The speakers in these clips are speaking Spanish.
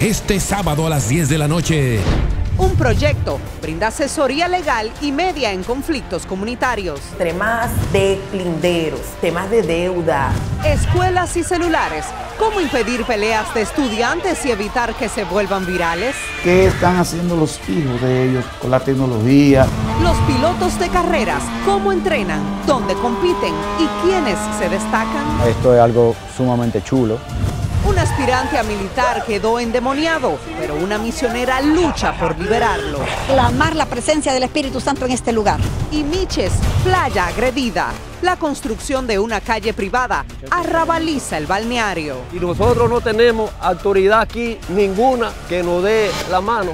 este sábado a las 10 de la noche. Un proyecto brinda asesoría legal y media en conflictos comunitarios. Temas de linderos, temas de deuda. Escuelas y celulares. ¿Cómo impedir peleas de estudiantes y evitar que se vuelvan virales? ¿Qué están haciendo los hijos de ellos con la tecnología? Los pilotos de carreras. ¿Cómo entrenan? ¿Dónde compiten? ¿Y quiénes se destacan? Esto es algo sumamente chulo. Un aspirante a militar quedó endemoniado, pero una misionera lucha por liberarlo. Clamar la presencia del Espíritu Santo en este lugar. Y Miches, playa agredida. La construcción de una calle privada arrabaliza el balneario. Y nosotros no tenemos autoridad aquí ninguna que nos dé la mano.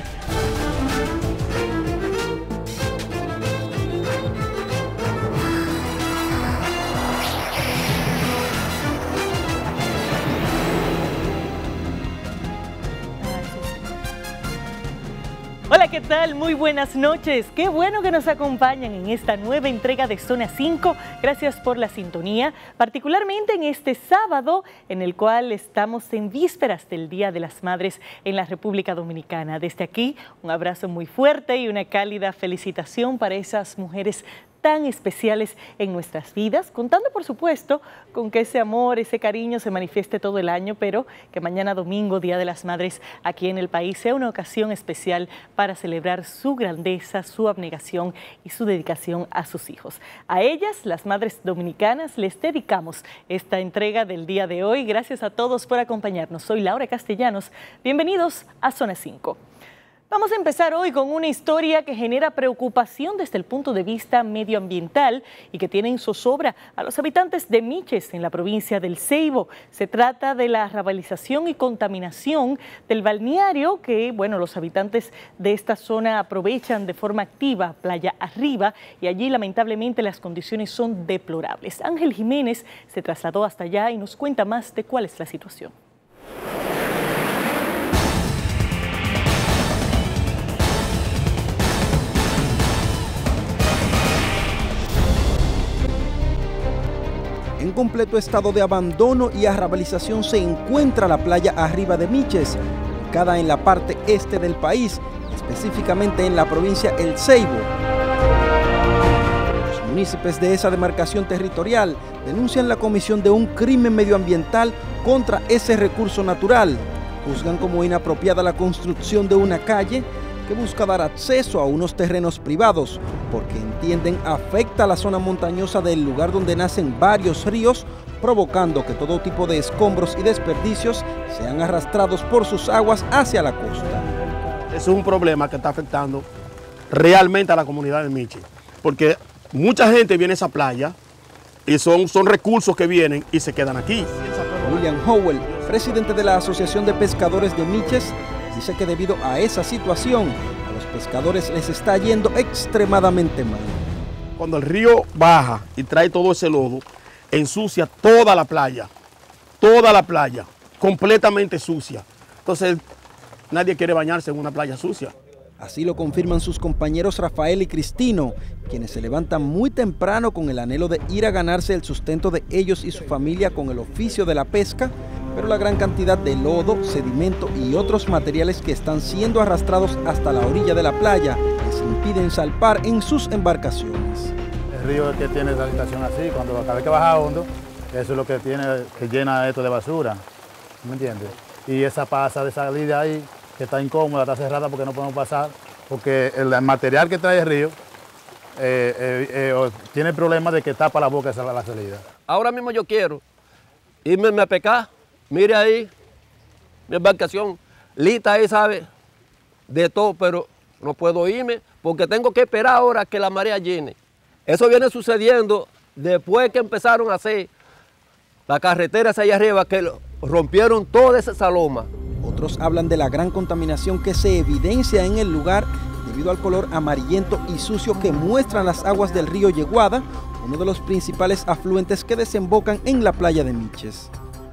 Hola, ¿qué tal? Muy buenas noches. Qué bueno que nos acompañan en esta nueva entrega de Zona 5. Gracias por la sintonía, particularmente en este sábado en el cual estamos en vísperas del Día de las Madres en la República Dominicana. Desde aquí, un abrazo muy fuerte y una cálida felicitación para esas mujeres tan especiales en nuestras vidas, contando por supuesto con que ese amor, ese cariño se manifieste todo el año, pero que mañana domingo, Día de las Madres aquí en el país, sea una ocasión especial para celebrar su grandeza, su abnegación y su dedicación a sus hijos. A ellas, las madres dominicanas, les dedicamos esta entrega del día de hoy. Gracias a todos por acompañarnos. Soy Laura Castellanos. Bienvenidos a Zona 5. Vamos a empezar hoy con una historia que genera preocupación desde el punto de vista medioambiental y que tiene en zozobra a los habitantes de Miches, en la provincia del Ceibo. Se trata de la arrabalización y contaminación del balneario que, bueno, los habitantes de esta zona aprovechan de forma activa, playa arriba, y allí lamentablemente las condiciones son deplorables. Ángel Jiménez se trasladó hasta allá y nos cuenta más de cuál es la situación. En completo estado de abandono y arrabalización se encuentra la playa arriba de Miches, ubicada en la parte este del país, específicamente en la provincia El Ceibo. Los municipios de esa demarcación territorial denuncian la comisión de un crimen medioambiental contra ese recurso natural. Juzgan como inapropiada la construcción de una calle que busca dar acceso a unos terrenos privados, porque entienden afecta a la zona montañosa del lugar donde nacen varios ríos, provocando que todo tipo de escombros y desperdicios sean arrastrados por sus aguas hacia la costa. Es un problema que está afectando realmente a la comunidad de Miches, porque mucha gente viene a esa playa y son recursos que vienen y se quedan aquí. William Howell, presidente de la Asociación de Pescadores de Miches, dice que debido a esa situación, a los pescadores les está yendo extremadamente mal. Cuando el río baja y trae todo ese lodo, ensucia toda la playa, completamente sucia. Entonces, nadie quiere bañarse en una playa sucia. Así lo confirman sus compañeros Rafael y Cristino, quienes se levantan muy temprano con el anhelo de ir a ganarse el sustento de ellos y su familia con el oficio de la pesca, pero la gran cantidad de lodo, sedimento y otros materiales que están siendo arrastrados hasta la orilla de la playa les impiden salpar en sus embarcaciones. El río es que tiene esa situación así, cuando cada vez que baja hondo, eso es lo que tiene, que llena esto de basura, ¿me entiendes? Y esa pasa de salida ahí, que está incómoda, está cerrada porque no podemos pasar, porque el material que trae el río tiene el problema de que tapa la boca de la salida. Ahora mismo yo quiero irme a pescar. Mire ahí, mi embarcación, lista ahí, sabe, de todo, pero no puedo irme porque tengo que esperar ahora que la marea llene. Eso viene sucediendo después que empezaron a hacer la carretera hacia allá arriba, que rompieron toda esa saloma. Otros hablan de la gran contaminación que se evidencia en el lugar debido al color amarillento y sucio que muestran las aguas del río Yeguada, uno de los principales afluentes que desembocan en la playa de Miches.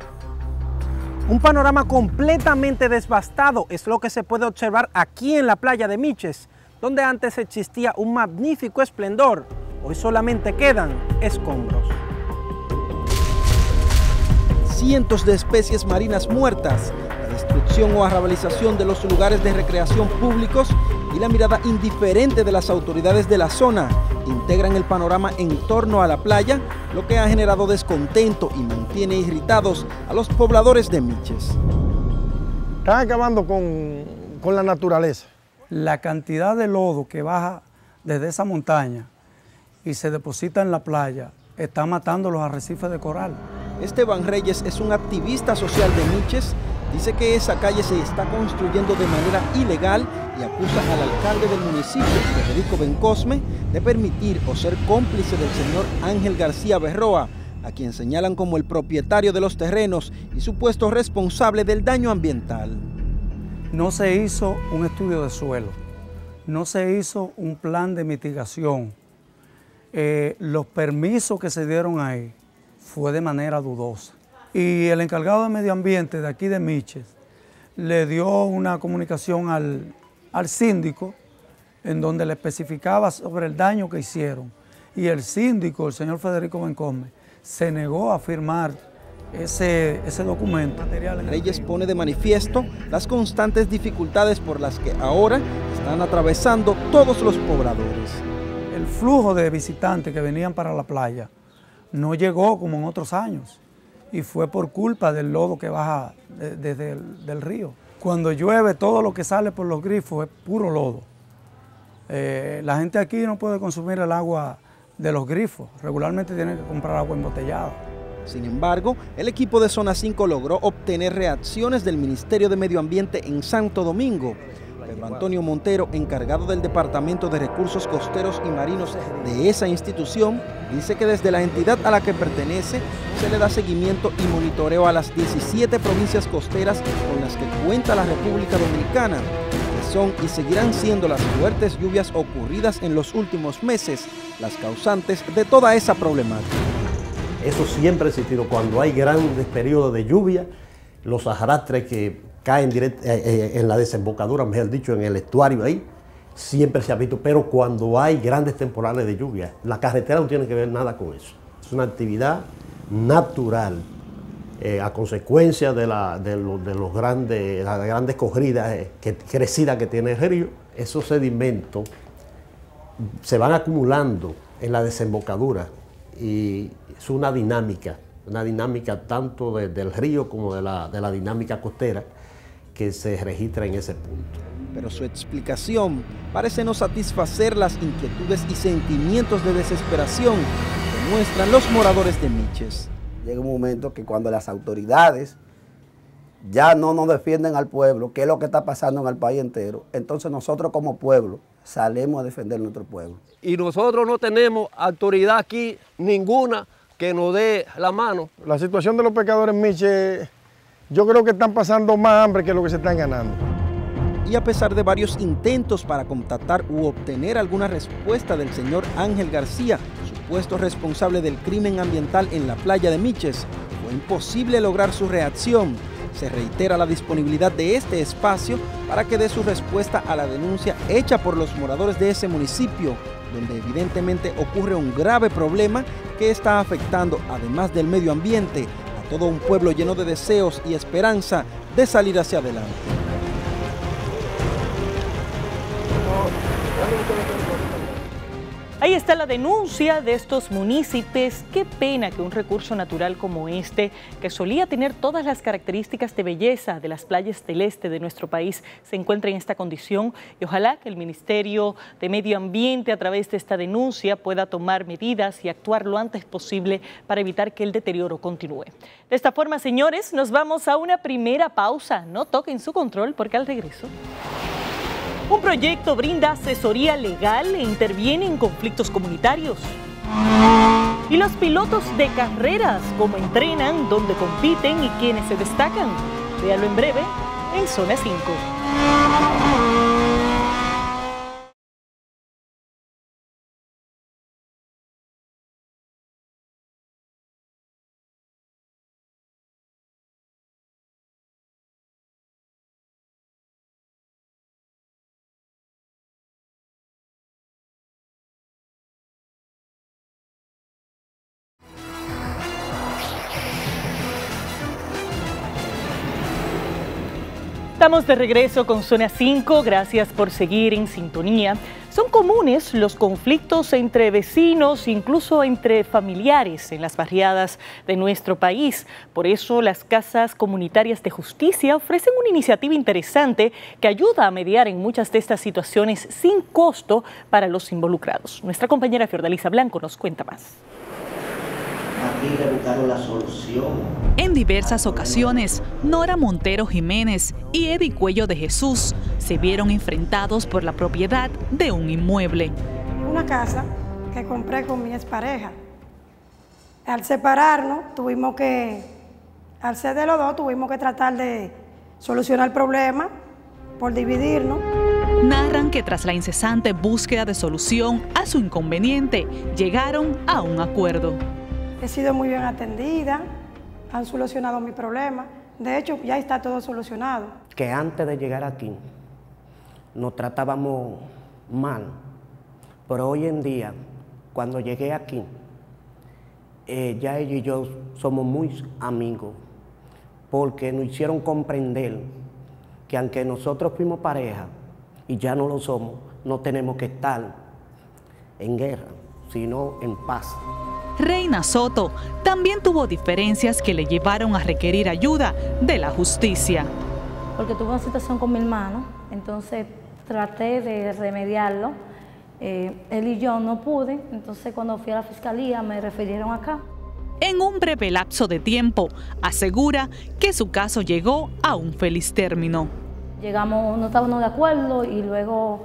Un panorama completamente devastado es lo que se puede observar aquí en la playa de Miches, donde antes existía un magnífico esplendor. Hoy solamente quedan escombros. Cientos de especies marinas muertas, la construcción o arrabalización de los lugares de recreación públicos y la mirada indiferente de las autoridades de la zona integran el panorama en torno a la playa, lo que ha generado descontento y mantiene irritados a los pobladores de Miches. Están acabando con la naturaleza. La cantidad de lodo que baja desde esa montaña y se deposita en la playa está matando los arrecifes de coral. Esteban Reyes es un activista social de Miches. Dice que esa calle se está construyendo de manera ilegal y acusa al alcalde del municipio, Federico Bencosme, de permitir o ser cómplice del señor Ángel García Berroa, a quien señalan como el propietario de los terrenos y supuesto responsable del daño ambiental. No se hizo un estudio de suelo, no se hizo un plan de mitigación. Los permisos que se dieron ahí fue de manera dudosa. Y el encargado de medio ambiente de aquí de Miches le dio una comunicación al síndico en donde le especificaba sobre el daño que hicieron. Y el síndico, el señor Federico Bencosme, se negó a firmar ese documento. Reyes pone de manifiesto las constantes dificultades por las que ahora están atravesando todos los pobladores. El flujo de visitantes que venían para la playa no llegó como en otros años y fue por culpa del lodo que baja desde el río. Cuando llueve, todo lo que sale por los grifos es puro lodo. La gente aquí no puede consumir el agua de los grifos, regularmente tienen que comprar agua embotellada. Sin embargo, el equipo de Zona 5 logró obtener reacciones del Ministerio de Medio Ambiente en Santo Domingo. Pedro Antonio Montero, encargado del Departamento de Recursos Costeros y Marinos de esa institución, dice que desde la entidad a la que pertenece se le da seguimiento y monitoreo a las 17 provincias costeras con las que cuenta la República Dominicana, que son y seguirán siendo las fuertes lluvias ocurridas en los últimos meses las causantes de toda esa problemática. Eso siempre ha existido. Cuando hay grandes periodos de lluvia, los arrastres que caen en la desembocadura, mejor dicho, en el estuario ahí, siempre se ha visto. Pero cuando hay grandes temporales de lluvia, la carretera no tiene que ver nada con eso. Es una actividad natural, a consecuencia de las grandes corridas, crecidas que tiene el río. Esos sedimentos se van acumulando en la desembocadura y es una dinámica tanto del río como de la dinámica costera que se registra en ese punto. Pero su explicación parece no satisfacer las inquietudes y sentimientos de desesperación que muestran los moradores de Miches. Llega un momento que cuando las autoridades ya no nos defienden al pueblo, que es lo que está pasando en el país entero, entonces nosotros como pueblo salimos a defender nuestro pueblo. Y nosotros no tenemos autoridad aquí ninguna que nos dé la mano. La situación de los pescadores en Miches, yo creo que están pasando más hambre que lo que se están ganando. Y a pesar de varios intentos para contactar u obtener alguna respuesta del señor Ángel García, supuesto responsable del crimen ambiental en la playa de Miches, fue imposible lograr su reacción. Se reitera la disponibilidad de este espacio para que dé su respuesta a la denuncia hecha por los moradores de ese municipio, donde evidentemente ocurre un grave problema que está afectando, además del medio ambiente, a todo un pueblo lleno de deseos y esperanza de salir hacia adelante. Ahí está la denuncia de estos municipios. Qué pena que un recurso natural como este, que solía tener todas las características de belleza de las playas del este de nuestro país, se encuentre en esta condición, y ojalá que el Ministerio de Medio Ambiente, a través de esta denuncia, pueda tomar medidas y actuar lo antes posible para evitar que el deterioro continúe. De esta forma, señores, nos vamos a una primera pausa. No toquen su control, porque al regreso, un proyecto brinda asesoría legal e interviene en conflictos comunitarios. Y los pilotos de carreras, cómo entrenan, dónde compiten y quiénes se destacan. Véalo en breve en Zona 5. Estamos de regreso con Zona 5, gracias por seguir en sintonía. Son comunes los conflictos entre vecinos, incluso entre familiares en las barriadas de nuestro país. Por eso las casas comunitarias de justicia ofrecen una iniciativa interesante que ayuda a mediar en muchas de estas situaciones sin costo para los involucrados. Nuestra compañera Fiordalisa Blanco nos cuenta más. Aquí le buscaron la solución. En diversas ocasiones, Nora Montero Jiménez y Eddie Cuello de Jesús se vieron enfrentados por la propiedad de un inmueble. Una casa que compré con mi expareja. Al separarnos, al ser de los dos, tuvimos que tratar de solucionar el problema por dividirnos. Narran que tras la incesante búsqueda de solución a su inconveniente, llegaron a un acuerdo. He sido muy bien atendida, han solucionado mi problema. De hecho, ya está todo solucionado. Que antes de llegar aquí nos tratábamos mal, pero hoy en día, cuando llegué aquí, ya ella y yo somos muy amigos, porque nos hicieron comprender que aunque nosotros fuimos pareja y ya no lo somos, no tenemos que estar en guerra, sino en paz. Reina Soto también tuvo diferencias que le llevaron a requerir ayuda de la justicia. Porque tuve una situación con mi hermano, entonces traté de remediarlo. Él y yo no pude, entonces cuando fui a la fiscalía me refirieron acá. En un breve lapso de tiempo, asegura que su caso llegó a un feliz término. Llegamos, no estábamos de acuerdo y luego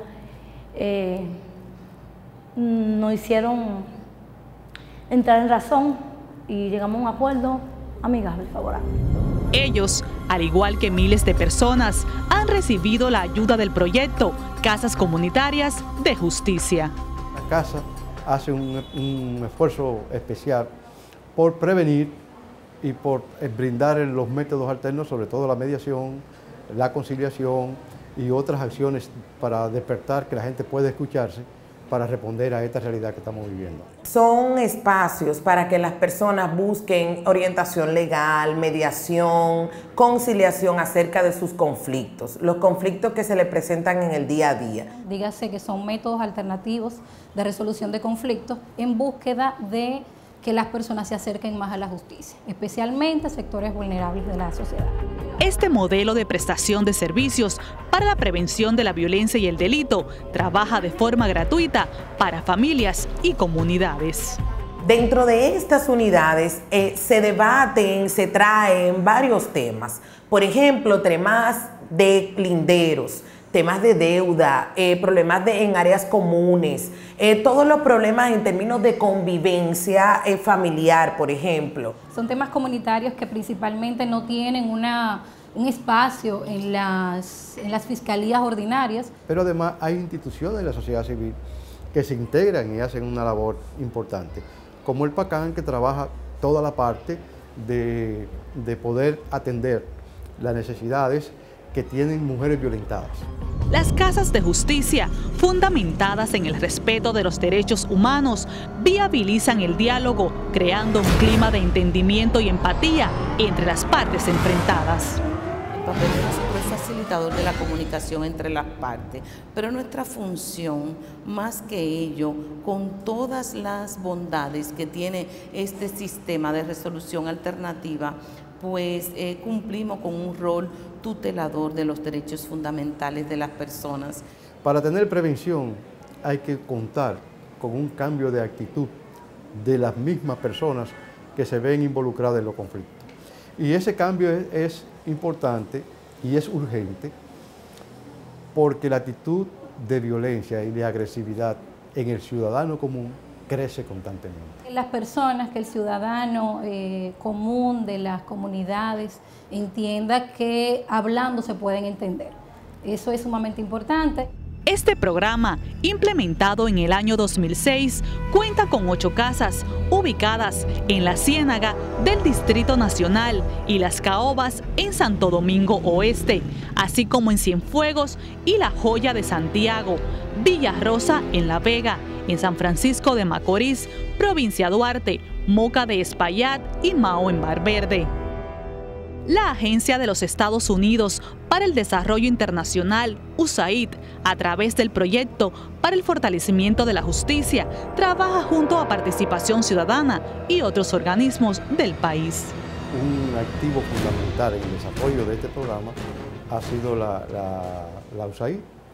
nos hicieron entrar en razón y llegamos a un acuerdo amigable, favorable. Ellos, al igual que miles de personas, han recibido la ayuda del proyecto Casas Comunitarias de Justicia. La casa hace un esfuerzo especial por prevenir y por brindar los métodos alternos, sobre todo la mediación, la conciliación y otras acciones para despertar que la gente pueda escucharse, para responder a esta realidad que estamos viviendo. Son espacios para que las personas busquen orientación legal, mediación, conciliación acerca de sus conflictos, los conflictos que se les presentan en el día a día. Dígase que son métodos alternativos de resolución de conflictos en búsqueda de que las personas se acerquen más a la justicia, especialmente a sectores vulnerables de la sociedad. Este modelo de prestación de servicios para la prevención de la violencia y el delito trabaja de forma gratuita para familias y comunidades. Dentro de estas unidades se debaten, se traen varios temas. Por ejemplo, temas de linderos, temas de deuda, problemas en áreas comunes, todos los problemas en términos de convivencia familiar, por ejemplo. Son temas comunitarios que principalmente no tienen un espacio en las fiscalías ordinarias. Pero además hay instituciones de la sociedad civil que se integran y hacen una labor importante, como el PACAN, que trabaja toda la parte de poder atender las necesidades que tienen mujeres violentadas. Las casas de justicia, fundamentadas en el respeto de los derechos humanos, viabilizan el diálogo, creando un clima de entendimiento y empatía entre las partes enfrentadas. El papel de nosotros es facilitador de la comunicación entre las partes, pero nuestra función, más que ello, con todas las bondades que tiene este sistema de resolución alternativa, pues cumplimos con un rol tutelador de los derechos fundamentales de las personas. Para tener prevención hay que contar con un cambio de actitud de las mismas personas que se ven involucradas en los conflictos. Y ese cambio es importante y es urgente porque la actitud de violencia y de agresividad en el ciudadano común crece constantemente. Las personas, que el ciudadano común de las comunidades entienda que hablando se pueden entender. Eso es sumamente importante. Este programa, implementado en el año 2006, cuenta con 8 casas ubicadas en la Ciénaga del Distrito Nacional y Las Caobas en Santo Domingo Oeste, así como en Cienfuegos y La Joya de Santiago, Villa Rosa en La Vega, en San Francisco de Macorís, Provincia Duarte, Moca de Espaillat y Mao en Valverde. La Agencia de los Estados Unidos para el Desarrollo Internacional, USAID, a través del proyecto para el fortalecimiento de la justicia, trabaja junto a Participación Ciudadana y otros organismos del país. Un activo fundamental en el desarrollo de este programa ha sido la USAID.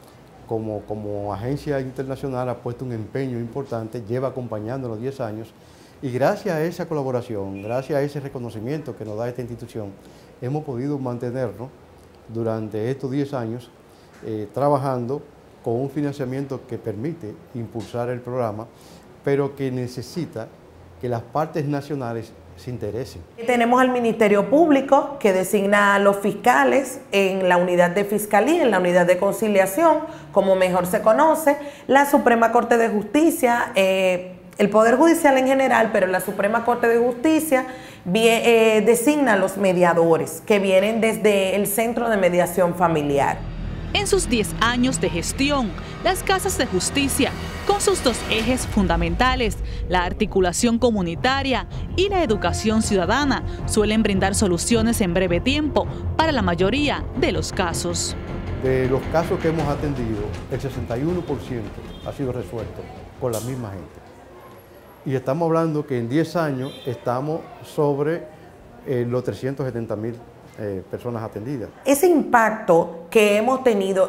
Como agencia internacional ha puesto un empeño importante, lleva acompañándonos 10 años y gracias a esa colaboración, gracias a ese reconocimiento que nos da esta institución, hemos podido mantenernos durante estos 10 años trabajando con un financiamiento que permite impulsar el programa, pero que necesita que las partes nacionales se interesen. Tenemos al Ministerio Público que designa a los fiscales en la unidad de fiscalía, en la unidad de conciliación, como mejor se conoce, la Suprema Corte de Justicia, el Poder Judicial en general, pero la Suprema Corte de Justicia designa a los mediadores que vienen desde el Centro de Mediación Familiar. En sus 10 años de gestión, las casas de justicia, con sus dos ejes fundamentales, la articulación comunitaria y la educación ciudadana, suelen brindar soluciones en breve tiempo para la mayoría de los casos. De los casos que hemos atendido, el 61% ha sido resuelto con la misma gente. Y estamos hablando que en 10 años estamos sobre los 370.000 personas atendidas. Ese impacto que hemos tenido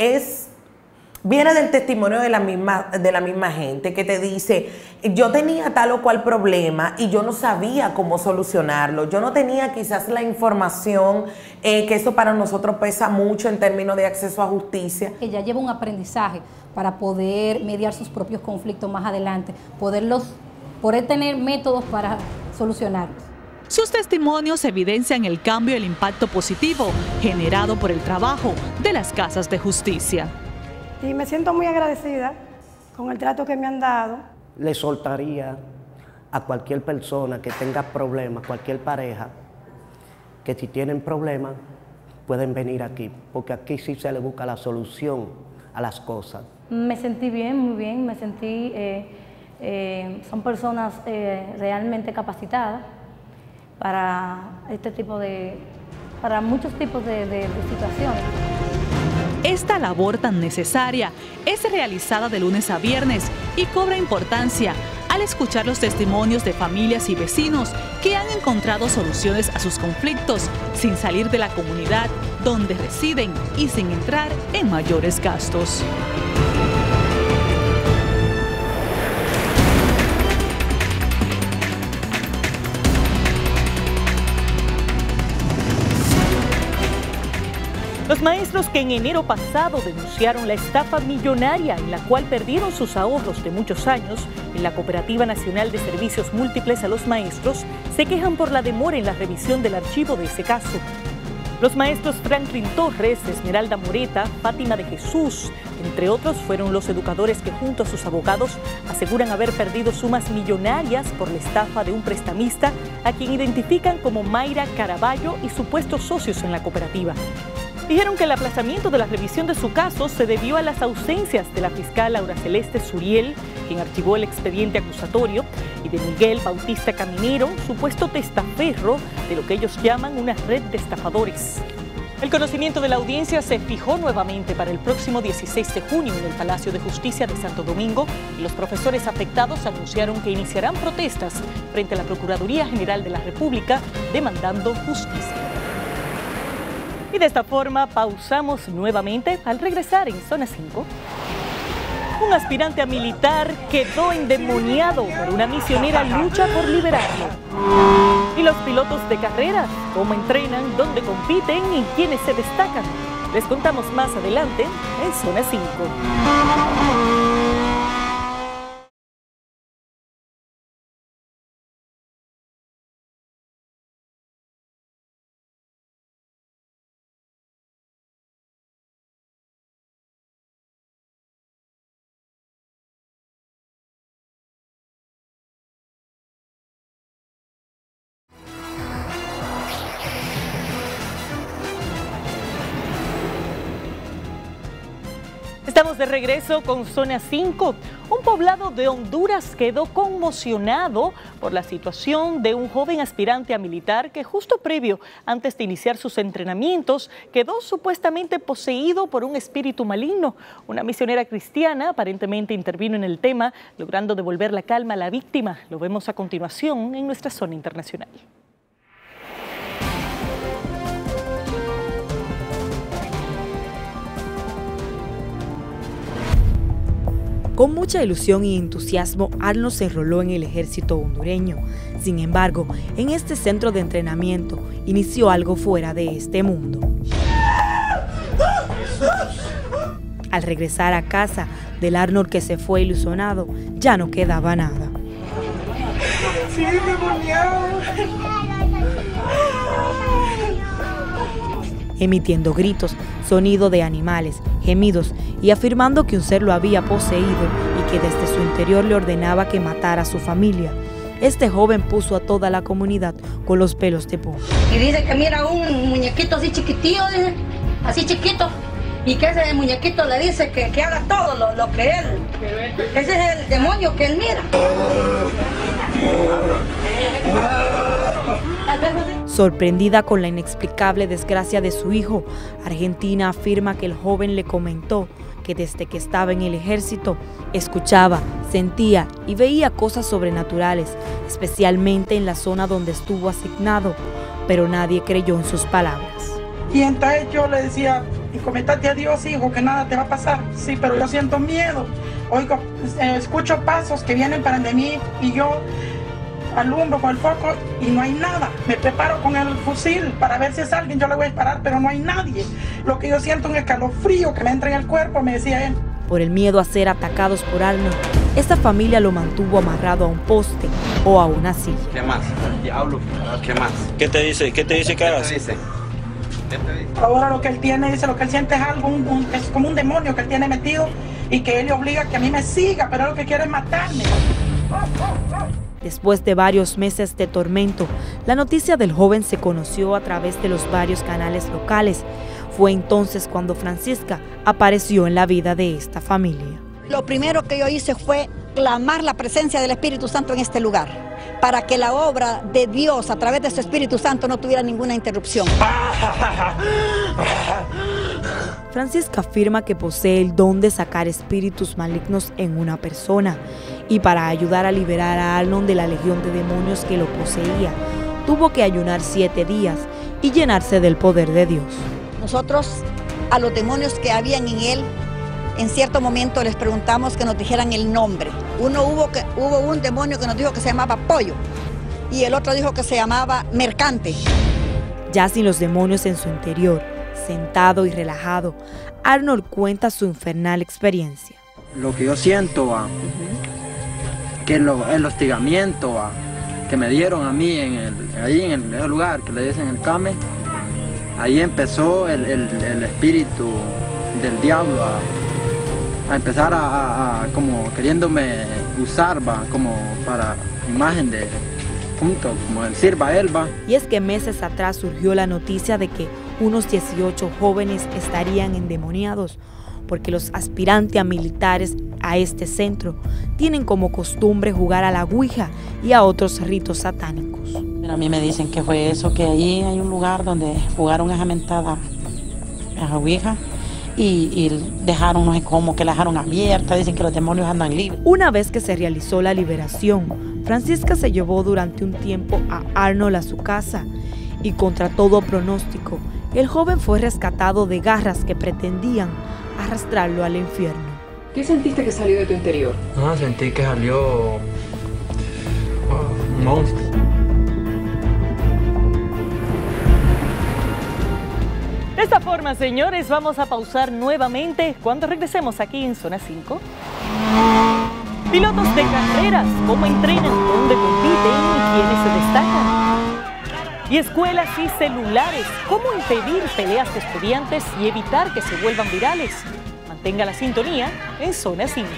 viene del testimonio de la misma gente que te dice, yo tenía tal o cual problema y yo no sabía cómo solucionarlo, yo no tenía quizás la información, que eso para nosotros pesa mucho en términos de acceso a justicia. Que ya lleva un aprendizaje para poder mediar sus propios conflictos más adelante, poder tener métodos para solucionarlos. Sus testimonios evidencian el cambio y el impacto positivo generado por el trabajo de las casas de justicia. Y me siento muy agradecida con el trato que me han dado. Le soltaría a cualquier persona que tenga problemas, cualquier pareja, que si tienen problemas pueden venir aquí, porque aquí sí se le busca la solución a las cosas. Me sentí bien, muy bien, me sentí, son personas realmente capacitadas para para muchos tipos de situaciones. Esta labor tan necesaria es realizada de lunes a viernes y cobra importancia al escuchar los testimonios de familias y vecinos que han encontrado soluciones a sus conflictos sin salir de la comunidad donde residen y sin entrar en mayores gastos. Los maestros que en enero pasado denunciaron la estafa millonaria en la cual perdieron sus ahorros de muchos años en la Cooperativa Nacional de Servicios Múltiples a los Maestros se quejan por la demora en la revisión del archivo de ese caso. Los maestros Franklin Torres, Esmeralda Moreta, Fátima de Jesús, entre otros, fueron los educadores que junto a sus abogados aseguran haber perdido sumas millonarias por la estafa de un prestamista a quien identifican como Mayra Caraballo y supuestos socios en la cooperativa. Dijeron que el aplazamiento de la revisión de su caso se debió a las ausencias de la fiscal Laura Celeste Suriel, quien archivó el expediente acusatorio, y de Miguel Bautista Caminero, supuesto testaferro de lo que ellos llaman una red de estafadores. El conocimiento de la audiencia se fijó nuevamente para el próximo 16 de junio en el Palacio de Justicia de Santo Domingo y los profesores afectados anunciaron que iniciarán protestas frente a la Procuraduría General de la República demandando justicia. Y de esta forma pausamos nuevamente. Al regresar en Zona 5, un aspirante a militar quedó endemoniado por una misionera lucha por liberarlo. Y los pilotos de carreras, cómo entrenan, dónde compiten y quiénes se destacan. Les contamos más adelante en Zona 5. Estamos de regreso con Zona 5. Un poblado de Honduras quedó conmocionado por la situación de un joven aspirante a militar que justo previo, antes de iniciar sus entrenamientos, quedó supuestamente poseído por un espíritu maligno. Una misionera cristiana aparentemente intervino en el tema, logrando devolver la calma a la víctima. Lo vemos a continuación en nuestra zona internacional. Con mucha ilusión y entusiasmo, Arnold se enroló en el ejército hondureño. Sin embargo, en este centro de entrenamiento inició algo fuera de este mundo. Al regresar a casa del Arnold que se fue ilusionado, ya no quedaba nada. Sí, emitiendo gritos, sonido de animales, gemidos y afirmando que un ser lo había poseído y que desde su interior le ordenaba que matara a su familia. Este joven puso a toda la comunidad con los pelos de punta. Y dice que mira un muñequito así chiquitillo, dice, así chiquito, y que ese muñequito le dice que haga todo lo que él, ese es el demonio que él mira. Sorprendida con la inexplicable desgracia de su hijo, Argentina afirma que el joven le comentó que desde que estaba en el ejército escuchaba, sentía y veía cosas sobrenaturales, especialmente en la zona donde estuvo asignado, pero nadie creyó en sus palabras. Y entonces yo le decía, encomendate a Dios, hijo, que nada te va a pasar. Sí, pero yo siento miedo. Oigo, escucho pasos que vienen para de mí y yo alumbro con el foco y no hay nada. Me preparo con el fusil para ver si es alguien, yo le voy a disparar, pero no hay nadie. Lo que yo siento es un escalofrío que me entra en el cuerpo, me decía él. Por el miedo a ser atacados por Arnold, esta familia lo mantuvo amarrado a un poste o a una silla. ¿Qué más? Diablo, ¿qué más? ¿Qué te dice? ¿Qué te dice que hagas? Ahora lo que él tiene, dice, lo que él siente es algo, es como un demonio que él tiene metido y que él le obliga a que a mí me siga, pero lo que quiere es matarme. Después de varios meses de tormento, la noticia del joven se conoció a través de los varios canales locales. Fue entonces cuando Francisca apareció en la vida de esta familia. Lo primero que yo hice fue clamar la presencia del Espíritu Santo en este lugar, para que la obra de Dios a través de su Espíritu Santo no tuviera ninguna interrupción. Francisca afirma que posee el don de sacar espíritus malignos en una persona y para ayudar a liberar a Arnold de la legión de demonios que lo poseía, tuvo que ayunar 7 días y llenarse del poder de Dios. Nosotros a los demonios que habían en él, en cierto momento les preguntamos que nos dijeran el nombre. Hubo un demonio que nos dijo que se llamaba Pollo y el otro dijo que se llamaba Mercante. Ya sin los demonios en su interior, sentado y relajado, Arnold cuenta su infernal experiencia. Lo que yo siento, que el hostigamiento que me dieron a mí ahí en el lugar que le dicen el Came, ahí empezó el espíritu del diablo a empezar como queriéndome usar como para imagen de junto, como el sirva él va. Y es que meses atrás surgió la noticia de que unos 18 jóvenes estarían endemoniados porque los aspirantes a militares a este centro tienen como costumbre jugar a la ouija y a otros ritos satánicos. A mí me dicen que fue eso, que allí hay un lugar donde jugaron esa mentada a ouija y dejaron, no sé cómo, que la dejaron abierta, dicen que los demonios andan libres. Una vez que se realizó la liberación, Francisca se llevó durante un tiempo a Arnold a su casa y contra todo pronóstico, el joven fue rescatado de garras que pretendían arrastrarlo al infierno. ¿Qué sentiste que salió de tu interior? Sentí que salió un monstruo. De esta forma, señores, vamos a pausar nuevamente cuando regresemos aquí en Zona 5. Pilotos de carreras, cómo entrenan, dónde compiten y quiénes se destacan. Y escuelas y celulares, cómo impedir peleas de estudiantes y evitar que se vuelvan virales. Mantenga la sintonía en Zona 5.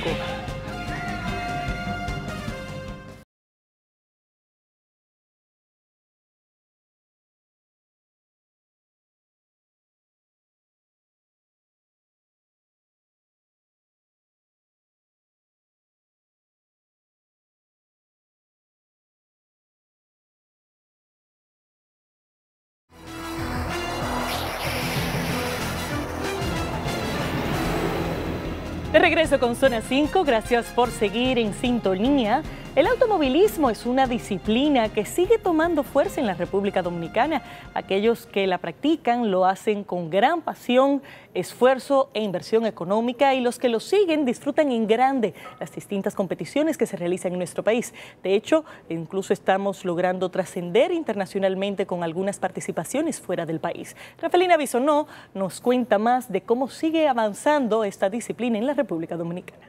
De regreso con Zona 5, gracias por seguir en sintonía. El automovilismo es una disciplina que sigue tomando fuerza en la República Dominicana. Aquellos que la practican lo hacen con gran pasión, esfuerzo e inversión económica, y los que lo siguen disfrutan en grande las distintas competiciones que se realizan en nuestro país. De hecho, incluso estamos logrando trascender internacionalmente con algunas participaciones fuera del país. Rafaelina Bisonó nos cuenta más de cómo sigue avanzando esta disciplina en la República Dominicana.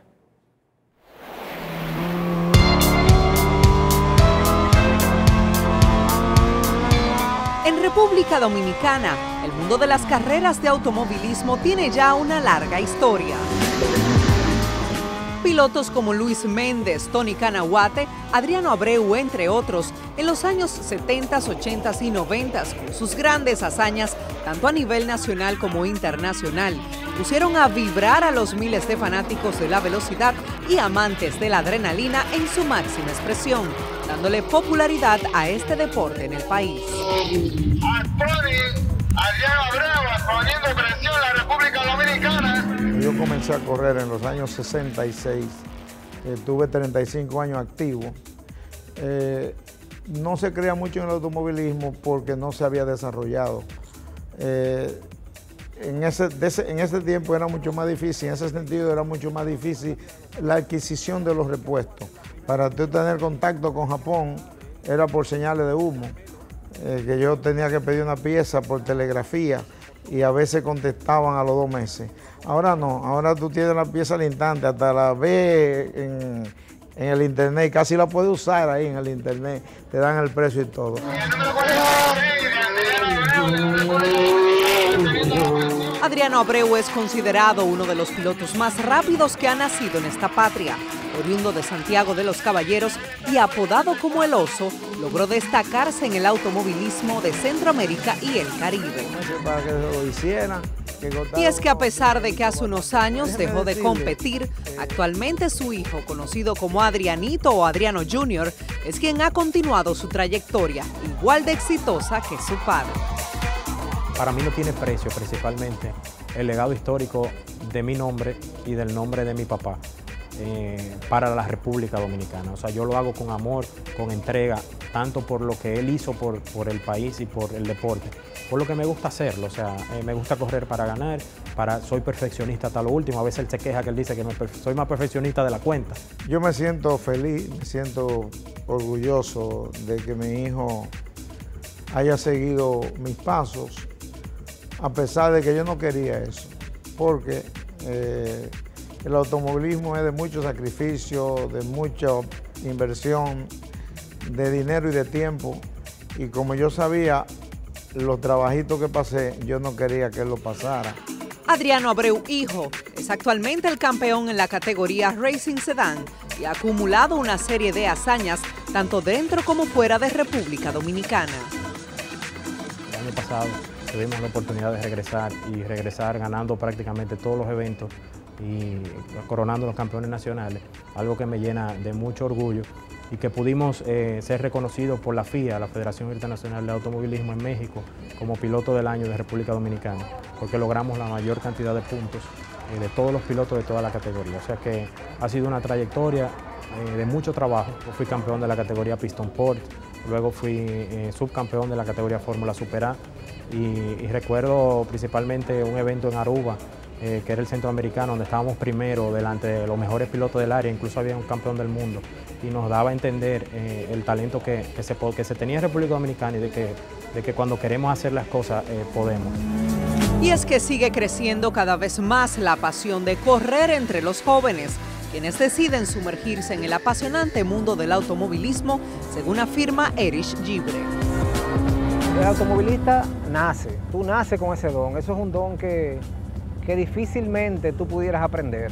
En República Dominicana, el mundo de las carreras de automovilismo tiene ya una larga historia. Pilotos como Luis Méndez, Tony Canahuate, Adriano Abreu, entre otros, en los años 70, 80 y 90, con sus grandes hazañas, tanto a nivel nacional como internacional, pusieron a vibrar a los miles de fanáticos de la velocidad y amantes de la adrenalina en su máxima expresión, dándole popularidad a este deporte en el país. Adriano Abreu poniendo presión en la República Dominicana. Yo comencé a correr en los años 66, tuve 35 años activo. No se creía mucho en el automovilismo porque no se había desarrollado. En ese tiempo era mucho más difícil, en ese sentido era mucho más difícil la adquisición de los repuestos. Para tú tener contacto con Japón era por señales de humo, que yo tenía que pedir una pieza por telegrafía y a veces contestaban a los 2 meses. Ahora no, ahora tú tienes la pieza al instante, hasta la ves en el internet, casi la puedes usar ahí en el internet, te dan el precio y todo. Adriano Abreu es considerado uno de los pilotos más rápidos que ha nacido en esta patria. Oriundo de Santiago de los Caballeros y apodado como el Oso, logró destacarse en el automovilismo de Centroamérica y el Caribe. Para que lo hicieran. Y es que a pesar de que hace unos años dejó de competir, actualmente su hijo, conocido como Adrianito o Adriano Jr., es quien ha continuado su trayectoria, igual de exitosa que su padre. Para mí no tiene precio, principalmente el legado histórico de mi nombre y del nombre de mi papá para la República Dominicana. O sea, yo lo hago con amor, con entrega, tanto por lo que él hizo por el país y por el deporte, por lo que me gusta hacerlo. O sea, me gusta correr para ganar, soy perfeccionista hasta lo último. A veces él se queja que él dice que soy más perfeccionista de la cuenta. Yo me siento feliz, me siento orgulloso de que mi hijo haya seguido mis pasos, a pesar de que yo no quería eso, porque el automovilismo es de mucho sacrificio, de mucha inversión, de dinero y de tiempo, y como yo sabía los trabajitos que pasé, yo no quería que él lo pasara. Adriano Abreu, hijo, es actualmente el campeón en la categoría Racing Sedán y ha acumulado una serie de hazañas tanto dentro como fuera de República Dominicana. El año pasado tuvimos la oportunidad de regresar ganando prácticamente todos los eventos y coronando los campeones nacionales, algo que me llena de mucho orgullo, y que pudimos ser reconocidos por la FIA, la Federación Internacional de Automovilismo en México, como piloto del año de República Dominicana, porque logramos la mayor cantidad de puntos de todos los pilotos de toda la categoría. O sea que ha sido una trayectoria de mucho trabajo. Yo fui campeón de la categoría Piston Port, luego fui subcampeón de la categoría Fórmula Super A, y recuerdo principalmente un evento en Aruba, que era el centroamericano, donde estábamos primero delante de los mejores pilotos del área, incluso había un campeón del mundo, y nos daba a entender el talento que se tenía en República Dominicana y de que cuando queremos hacer las cosas podemos. Y es que sigue creciendo cada vez más la pasión de correr entre los jóvenes, quienes deciden sumergirse en el apasionante mundo del automovilismo, según afirma Erich Gibre. El automovilista nace, tú naces con ese don, eso es un don que difícilmente tú pudieras aprender.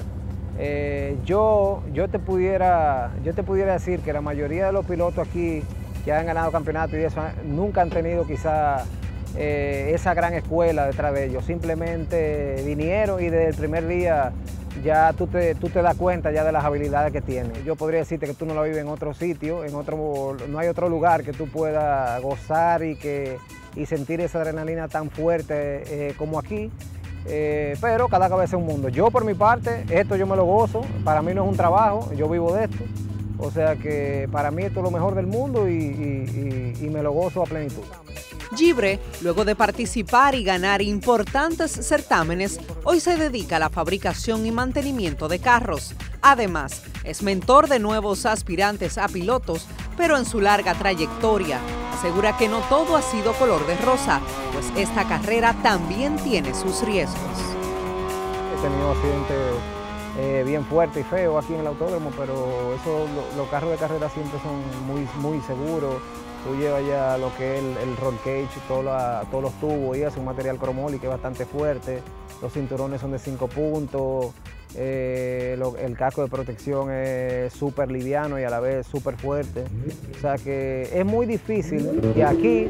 Yo te pudiera decir que la mayoría de los pilotos aquí que han ganado campeonatos y eso nunca han tenido quizá esa gran escuela detrás de ellos, simplemente vinieron y desde el primer día ya tú te das cuenta ya de las habilidades que tienen. Yo podría decirte que tú no lo vives en otro sitio, no hay otro lugar que tú puedas gozar y sentir esa adrenalina tan fuerte como aquí. pero cada cabeza es un mundo. Yo por mi parte, esto yo me lo gozo, para mí no es un trabajo, yo vivo de esto, o sea que para mí esto es lo mejor del mundo y me lo gozo a plenitud. Gibre, luego de participar y ganar importantes certámenes, hoy se dedica a la fabricación y mantenimiento de carros. Además, es mentor de nuevos aspirantes a pilotos, pero en su larga trayectoria asegura que no todo ha sido color de rosa, pues esta carrera también tiene sus riesgos. He tenido accidentes bien fuertes y feos aquí en el autódromo, pero los carros de carrera siempre son muy seguros. Tú llevas ya lo que es el roll cage, todos los tubos, y es un material cromoli que es bastante fuerte, los cinturones son de 5 puntos, el casco de protección es súper liviano y a la vez súper fuerte. O sea que es muy difícil que aquí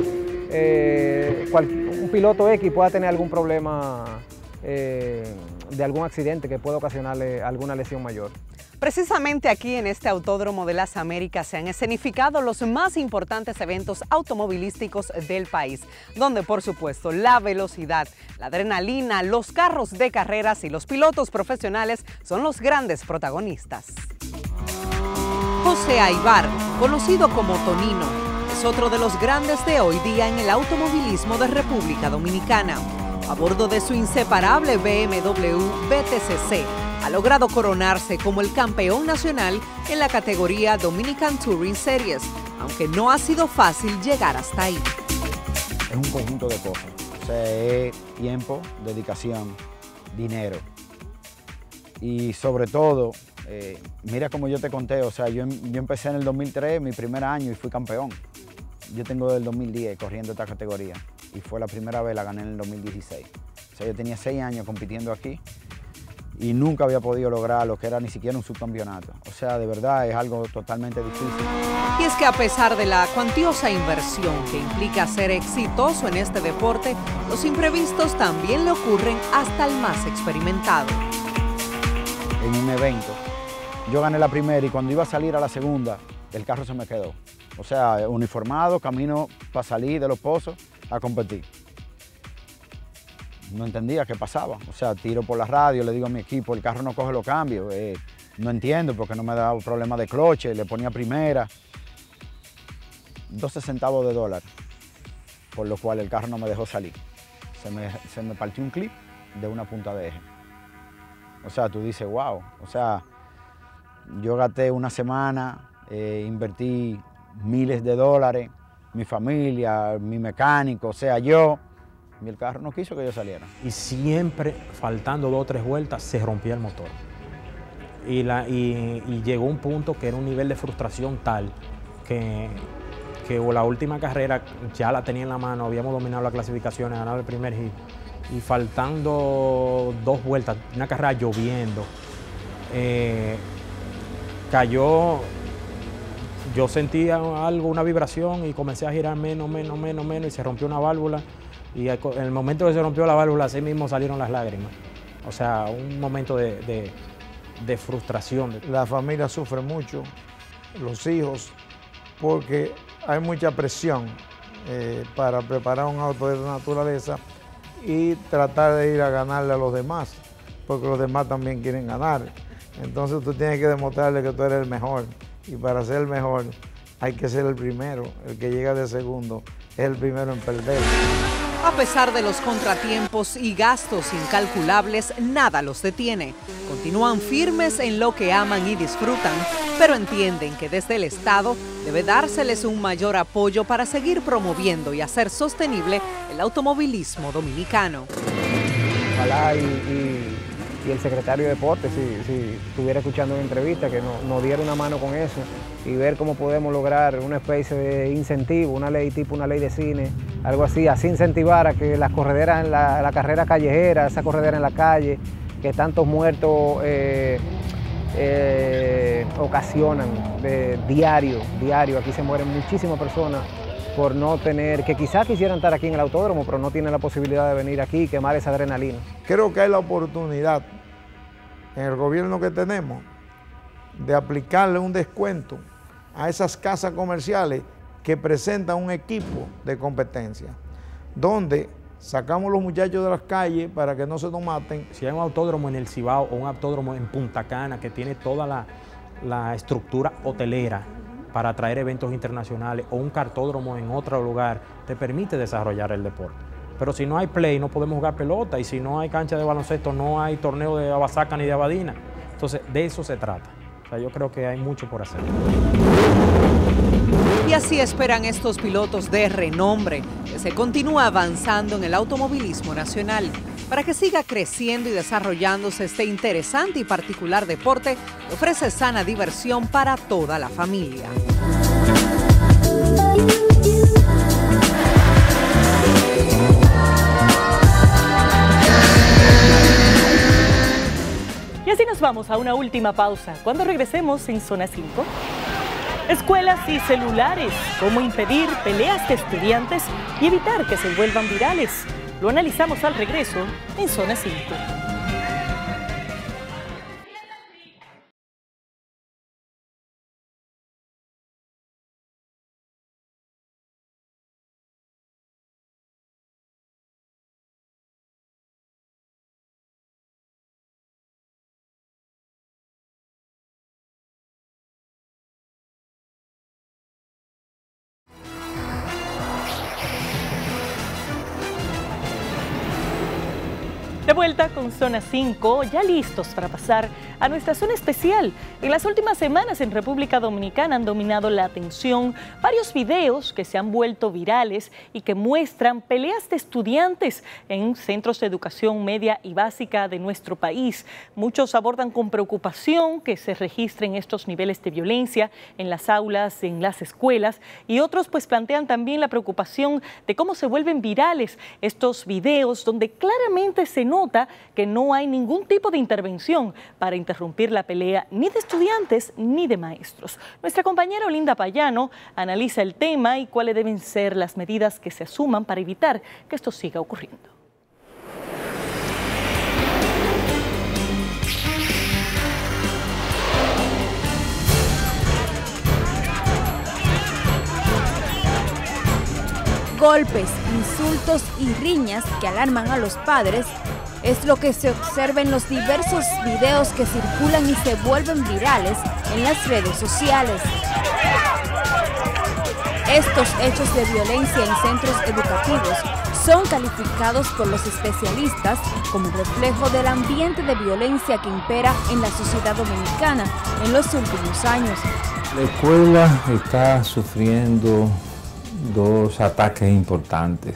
un piloto X pueda tener algún problema de algún accidente que pueda ocasionarle alguna lesión mayor. Precisamente aquí en este Autódromo de las Américas se han escenificado los más importantes eventos automovilísticos del país, donde por supuesto la velocidad, la adrenalina, los carros de carreras y los pilotos profesionales son los grandes protagonistas. José Aybar, conocido como Tonino, es otro de los grandes de hoy día en el automovilismo de República Dominicana. A bordo de su inseparable BMW BTCC, ha logrado coronarse como el campeón nacional en la categoría Dominican Touring Series, aunque no ha sido fácil llegar hasta ahí. Es un conjunto de cosas, o sea, es tiempo, dedicación, dinero y sobre todo, mira como yo te conté, o sea, yo empecé en el 2003, mi primer año, y fui campeón. Yo tengo del 2010 corriendo esta categoría y fue la primera vez, la gané en el 2016. O sea, yo tenía 6 años compitiendo aquí y nunca había podido lograr lo que era ni siquiera un subcampeonato. O sea, de verdad es algo totalmente difícil. Y es que a pesar de la cuantiosa inversión que implica ser exitoso en este deporte, los imprevistos también le ocurren hasta el más experimentado. En un evento, yo gané la primera y cuando iba a salir a la segunda, el carro se me quedó. O sea, uniformado, camino para salir de los pozos a competir. No entendía qué pasaba, o sea, tiro por la radio, le digo a mi equipo, el carro no coge los cambios, no entiendo porque no me da un problema de cloche, le ponía primera, 12 centavos de dólar, por lo cual el carro no me dejó salir. Se me partió un clip de una punta de eje. O sea, tú dices, wow, o sea, yo gasté una semana, invertí miles de dólares, mi familia, mi mecánico, o sea, yo. Y el carro no quiso que yo saliera. Y siempre, faltando 2 o 3 vueltas, se rompía el motor. Y llegó un punto que era un nivel de frustración tal que la última carrera ya la tenía en la mano, habíamos dominado las clasificaciones, ganado el primer hit. Y faltando 2 vueltas, una carrera lloviendo, cayó, yo sentía algo, una vibración y comencé a girar menos y se rompió una válvula. Y en el momento que se rompió la válvula, así mismo salieron las lágrimas. O sea, un momento de frustración. La familia sufre mucho, los hijos, porque hay mucha presión para preparar un auto de esta naturaleza y tratar de ir a ganarle a los demás, porque los demás también quieren ganar. Entonces tú tienes que demostrarle que tú eres el mejor, y para ser el mejor hay que ser el primero. El que llega de segundo es el primero en perder. A pesar de los contratiempos y gastos incalculables, nada los detiene. Continúan firmes en lo que aman y disfrutan, pero entienden que desde el Estado debe dárseles un mayor apoyo para seguir promoviendo y hacer sostenible el automovilismo dominicano. Ojalá y el secretario de Deportes, si estuviera escuchando una entrevista, que nos diera una mano con eso y ver cómo podemos lograr una especie de incentivo, una ley tipo una ley de cine, algo así incentivar a que las correderas, la carrera callejera, esa corredera en la calle, que tantos muertos ocasionan diario, aquí se mueren muchísimas personas por no tener, que quizás quisieran estar aquí en el autódromo, pero no tienen la posibilidad de venir aquí y quemar esa adrenalina. Creo que hay la oportunidad en el gobierno que tenemos de aplicarle un descuento a esas casas comerciales que presentan un equipo de competencia, donde sacamos los muchachos de las calles para que no se nos maten. Si hay un autódromo en el Cibao o un autódromo en Punta Cana que tiene toda la estructura hotelera para atraer eventos internacionales, o un cartódromo en otro lugar, te permite desarrollar el deporte. Pero si no hay play, no podemos jugar pelota, y si no hay cancha de baloncesto, no hay torneo de abasaca ni de abadina. Entonces, de eso se trata. O sea, yo creo que hay mucho por hacer. Y así esperan estos pilotos de renombre que se continúa avanzando en el automovilismo nacional para que siga creciendo y desarrollándose este interesante y particular deporte que ofrece sana diversión para toda la familia. Y así nos vamos a una última pausa. Cuando regresemos en Zona 5, escuelas y celulares, cómo impedir peleas de estudiantes y evitar que se vuelvan virales. Lo analizamos al regreso en Zona 5. De vuelta con Zona 5, ya listos para pasar a nuestra zona especial. En las últimas semanas en República Dominicana han dominado la atención varios videos que se han vuelto virales y que muestran peleas de estudiantes en centros de educación media y básica de nuestro país. Muchos abordan con preocupación que se registren estos niveles de violencia en las aulas, en las escuelas, y otros pues plantean también la preocupación de cómo se vuelven virales estos videos donde claramente se nota que no hay ningún tipo de intervención para interrumpir la pelea ni de estudiantes ni de maestros. Nuestra compañera Olinda Payano analiza el tema y cuáles deben ser las medidas que se asuman para evitar que esto siga ocurriendo. Golpes, insultos y riñas que alarman a los padres es lo que se observa en los diversos videos que circulan y se vuelven virales en las redes sociales. Estos hechos de violencia en centros educativos son calificados por los especialistas como reflejo del ambiente de violencia que impera en la sociedad dominicana en los últimos años. La escuela está sufriendo dos ataques importantes.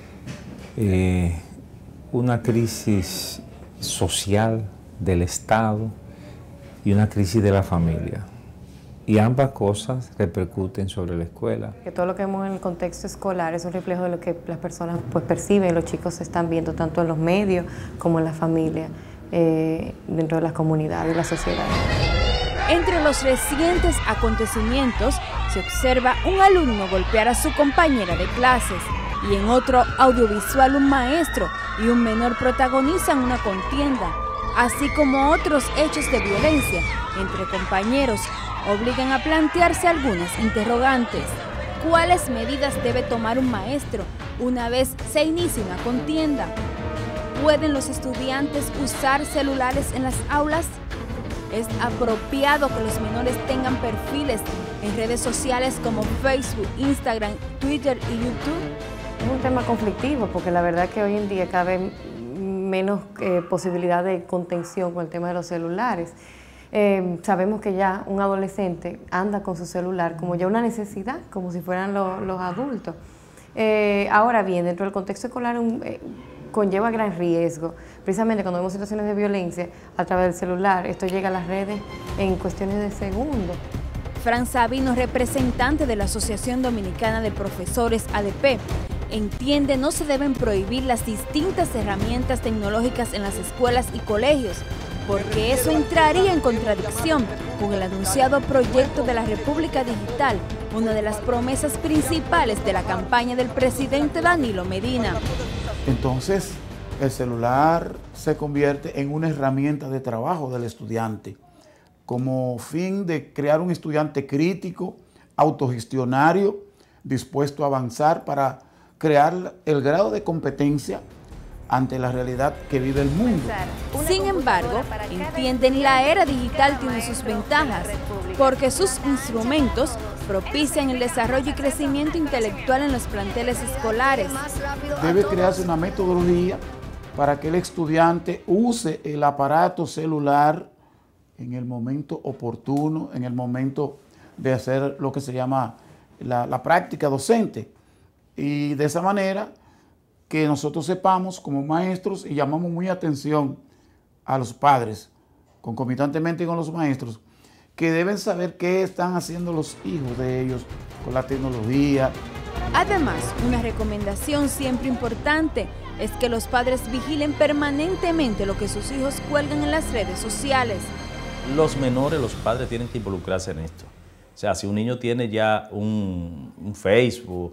Una crisis social del Estado y una crisis de la familia. Y ambas cosas repercuten sobre la escuela. Que todo lo que vemos en el contexto escolar es un reflejo de lo que las personas pues perciben, los chicos están viendo tanto en los medios como en la familia, dentro de las comunidades y la sociedad. Entre los recientes acontecimientos se observa un alumno golpear a su compañera de clases y en otro audiovisual un maestro y un menor protagonizan una contienda, así como otros hechos de violencia entre compañeros obligan a plantearse algunas interrogantes. ¿Cuáles medidas debe tomar un maestro una vez se inicia una contienda? ¿Pueden los estudiantes usar celulares en las aulas? ¿Es apropiado que los menores tengan perfiles en redes sociales como Facebook, Instagram, Twitter y YouTube? Es un tema conflictivo porque la verdad que hoy en día cabe menos posibilidad de contención con el tema de los celulares. Sabemos que ya un adolescente anda con su celular como ya una necesidad, como si fueran los adultos. Ahora bien, dentro del contexto escolar conlleva gran riesgo. Precisamente cuando vemos situaciones de violencia a través del celular, esto llega a las redes en cuestiones de segundos. Fran Sabino, representante de la Asociación Dominicana de Profesores ADP, entiende no se deben prohibir las distintas herramientas tecnológicas en las escuelas y colegios, porque eso entraría en contradicción con el anunciado proyecto de la República Digital, una de las promesas principales de la campaña del presidente Danilo Medina. Entonces, el celular se convierte en una herramienta de trabajo del estudiante, como fin de crear un estudiante crítico, autogestionario, dispuesto a avanzar para crear el grado de competencia ante la realidad que vive el mundo. Sin embargo, entienden la era digital tiene sus ventajas, porque sus instrumentos propician el desarrollo y crecimiento intelectual en los planteles escolares. Debe crearse una metodología para que el estudiante use el aparato celular en el momento oportuno, en el momento de hacer lo que se llama la práctica docente. Y de esa manera que nosotros sepamos como maestros y llamamos muy atención a los padres, concomitantemente con los maestros, que deben saber qué están haciendo los hijos de ellos con la tecnología. Además, una recomendación siempre importante es que los padres vigilen permanentemente lo que sus hijos cuelgan en las redes sociales. Los menores, los padres tienen que involucrarse en esto. O sea, si un niño tiene ya un Facebook,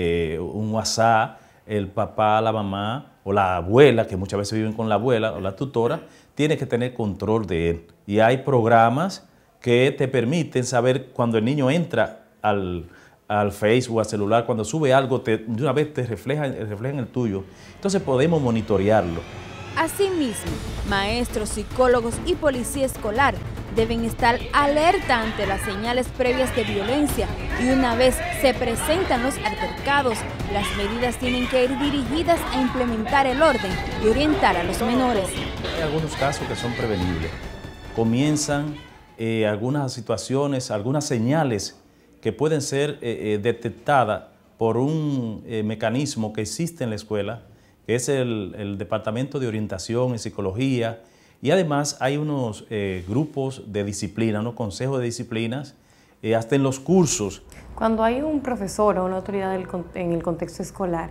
un WhatsApp, el papá, la mamá o la abuela, que muchas veces viven con la abuela o la tutora, tiene que tener control de él. Y hay programas que te permiten saber cuando el niño entra al Facebook, al celular, cuando sube algo, de una vez te refleja en el tuyo. Entonces podemos monitorearlo. Asimismo, maestros, psicólogos y policía escolar deben estar alerta ante las señales previas de violencia y una vez se presentan los altercados, las medidas tienen que ir dirigidas a implementar el orden y orientar a los menores. Hay algunos casos que son prevenibles. Comienzan algunas situaciones, algunas señales que pueden ser detectadas por un mecanismo que existe en la escuela, que es el Departamento de Orientación y Psicología, y además hay unos grupos de disciplina, unos consejos de disciplinas, hasta en los cursos. Cuando hay un profesor o una autoridad en el contexto escolar,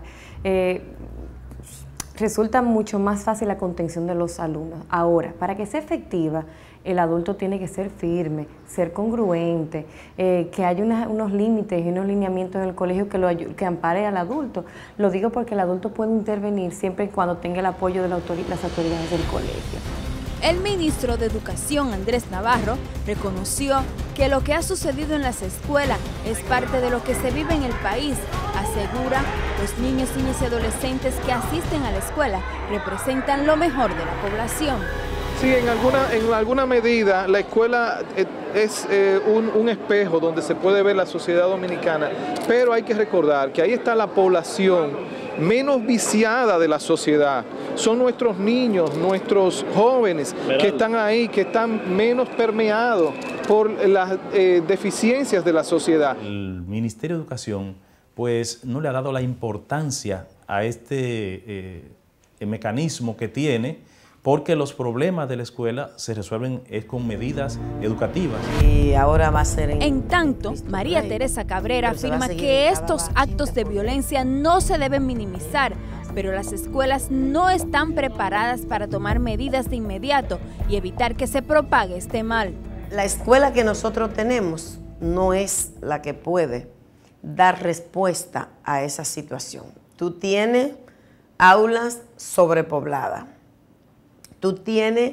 resulta mucho más fácil la contención de los alumnos. Ahora, para que sea efectiva, el adulto tiene que ser firme, ser congruente, que haya unos límites y unos lineamientos en el colegio que ampare al adulto. Lo digo porque el adulto puede intervenir siempre y cuando tenga el apoyo de las autoridades del colegio. El ministro de Educación, Andrés Navarro, reconoció que lo que ha sucedido en las escuelas es parte de lo que se vive en el país. Asegura, los niños, niñas y adolescentes que asisten a la escuela representan lo mejor de la población. Sí, en alguna medida la escuela es un espejo donde se puede ver la sociedad dominicana, pero hay que recordar que ahí está la población menos viciada de la sociedad. Son nuestros niños, nuestros jóvenes que están ahí, que están menos permeados por las deficiencias de la sociedad. El Ministerio de Educación pues no le ha dado la importancia a este mecanismo que tiene, porque los problemas de la escuela se resuelven con medidas educativas. Y ahora va a ser en tanto, María Teresa Cabrera afirma que estos actos de violencia no se deben minimizar, pero las escuelas no están preparadas para tomar medidas de inmediato y evitar que se propague este mal. La escuela que nosotros tenemos no es la que puede dar respuesta a esa situación. Tú tienes aulas sobrepobladas. Tú tienes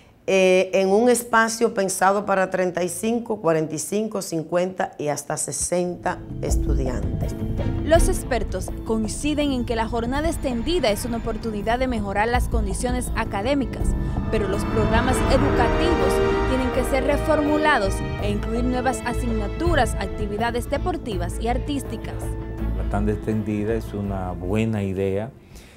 en un espacio pensado para 35, 45, 50 y hasta 60 estudiantes. Los expertos coinciden en que la jornada extendida es una oportunidad de mejorar las condiciones académicas, pero los programas educativos tienen que ser reformulados e incluir nuevas asignaturas, actividades deportivas y artísticas. La tanda extendida es una buena idea,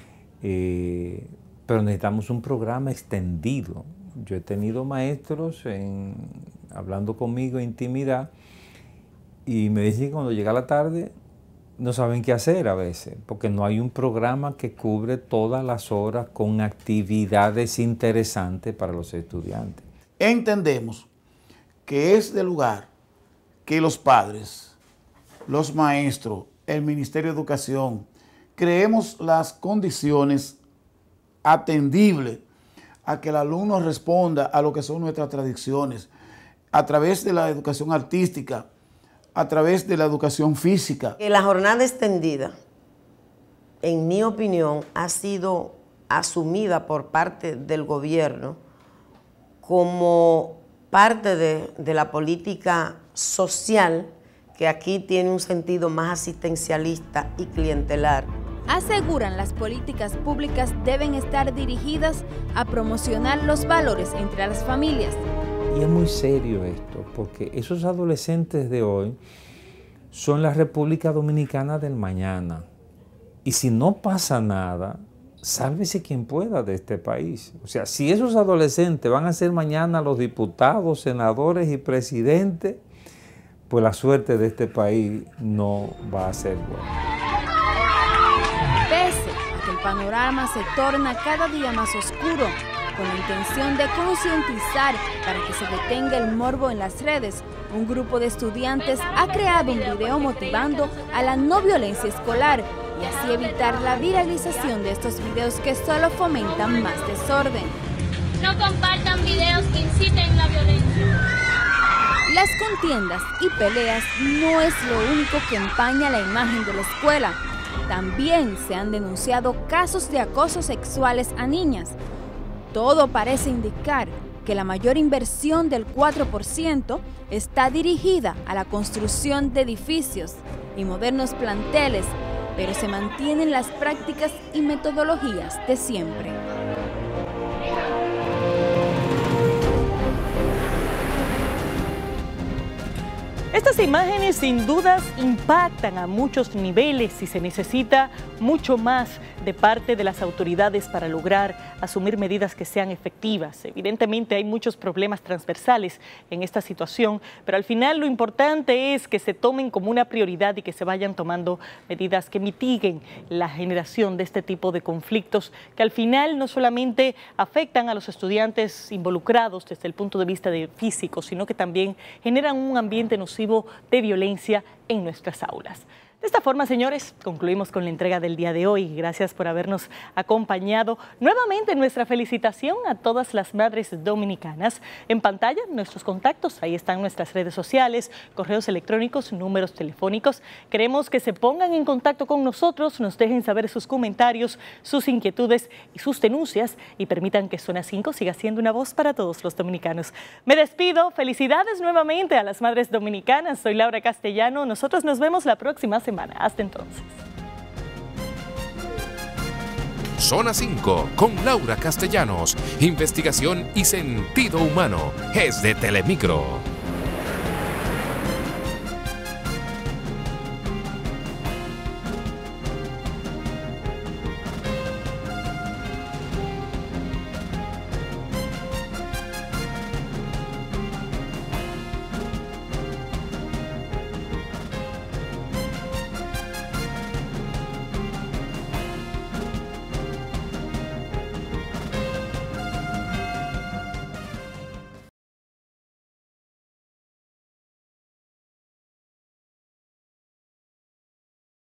pero necesitamos un programa extendido. Yo he tenido maestros hablando conmigo en intimidad y me dicen que cuando llega la tarde no saben qué hacer a veces, porque no hay un programa que cubre todas las horas con actividades interesantes para los estudiantes. Entendemos que es de lugar que los padres, los maestros, el Ministerio de Educación, creemos las condiciones atendible a que el alumno responda a lo que son nuestras tradiciones, a través de la educación artística, a través de la educación física. La jornada extendida, en mi opinión, ha sido asumida por parte del gobierno como parte de la política social que aquí tiene un sentido más asistencialista y clientelar. Aseguran las políticas públicas deben estar dirigidas a promocionar los valores entre las familias. Y es muy serio esto, porque esos adolescentes de hoy son la República Dominicana del mañana. Y si no pasa nada, sálvese quien pueda de este país. O sea, si esos adolescentes van a ser mañana los diputados, senadores y presidentes, pues la suerte de este país no va a ser buena. Pese a que el panorama se torna cada día más oscuro, con la intención de concientizar para que se detenga el morbo en las redes, un grupo de estudiantes ha creado un video motivando a la no violencia escolar y así evitar la viralización de estos videos que solo fomentan más desorden. No compartan videos que inciten la violencia. Las contiendas y peleas no es lo único que empaña la imagen de la escuela. También se han denunciado casos de acoso sexuales a niñas. Todo parece indicar que la mayor inversión del 4% está dirigida a la construcción de edificios y modernos planteles, pero se mantienen las prácticas y metodologías de siempre. Estas imágenes sin dudas impactan a muchos niveles y se necesita mucho más de parte de las autoridades para lograr asumir medidas que sean efectivas. Evidentemente hay muchos problemas transversales en esta situación, pero al final lo importante es que se tomen como una prioridad y que se vayan tomando medidas que mitiguen la generación de este tipo de conflictos que al final no solamente afectan a los estudiantes involucrados desde el punto de vista físico, sino que también generan un ambiente nocivo de violencia en nuestras aulas. De esta forma, señores, concluimos con la entrega del día de hoy. Gracias por habernos acompañado. Nuevamente, nuestra felicitación a todas las madres dominicanas. En pantalla, nuestros contactos, ahí están nuestras redes sociales, correos electrónicos, números telefónicos. Queremos que se pongan en contacto con nosotros, nos dejen saber sus comentarios, sus inquietudes y sus denuncias y permitan que Zona 5 siga siendo una voz para todos los dominicanos. Me despido. Felicidades nuevamente a las madres dominicanas. Soy Laura Castellano. Nosotros nos vemos la próxima semana. Hasta entonces. Zona 5 con Laura Castellanos. Investigación y sentido humano. Es de Telemicro.